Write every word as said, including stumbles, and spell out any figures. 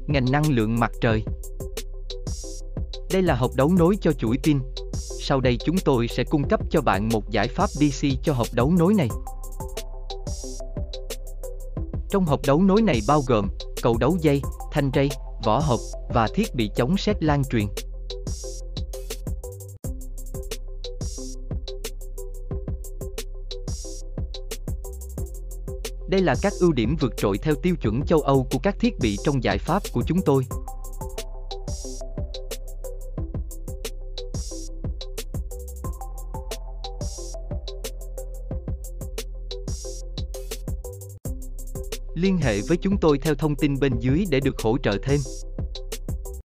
ngành năng lượng mặt trời. Đây là hộp đấu nối cho chuỗi pin. Sau đây chúng tôi sẽ cung cấp cho bạn một giải pháp đê xê cho hộp đấu nối này. Trong hộp đấu nối này bao gồm cầu đấu dây, thanh ray, vỏ hộp và thiết bị chống sét lan truyền. Đây là các ưu điểm vượt trội theo tiêu chuẩn châu Âu của các thiết bị trong giải pháp của chúng tôi. Liên hệ với chúng tôi theo thông tin bên dưới để được hỗ trợ thêm.